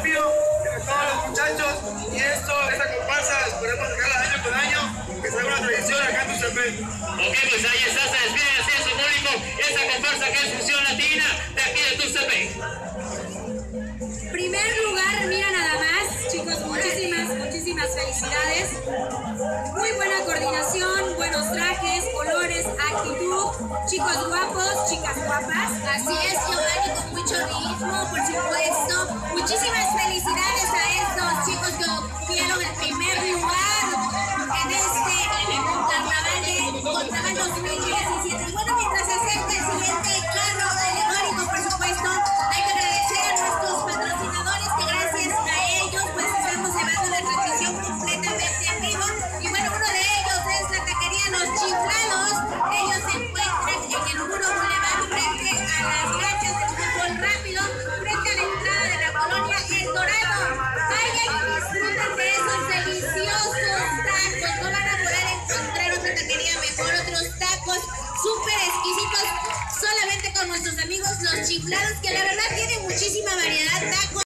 rápido de todos los muchachos. Y esta comparsa, esperemos sacarla año con año, que sea una tradición acá en Tuxtepec. Ok, pues ahí está, se despide así de su público esta comparsa que es Fusión Latina de aquí de Tuxtepec. Primer lugar, mira nada más, chicos, muchísimas felicidades. Muy buena coordinación, buenos trajes, colores, actitud, chicos guapos, chicas guapas. Así es, Giovanni, con mucho ritmo, por supuesto. Muchísimas felicidades a estos chicos que obtuvieron el primer lugar en este Carnaval 2017. Y bueno, mientras se acerca el siguiente carro alegórico, por supuesto, hay que agradecer a nuestros patrocinadores que gracias a ellos pues estamos llevando la transmisión completamente en vivo. Y bueno, uno de ellos es la taquería Los Chiflados. Ellos se encuentran en el 1 Boulevard frente a las canchas del fútbol rápido, frente a la entrada de la colonia El Dorado. Vayan y disfruten de esos deliciosos tacos. No van a poder encontrar otra taquería mejor, otros tacos súper exquisitos, solamente con nuestros amigos Los Chiflados, que la verdad tienen muchísima variedad. Tacos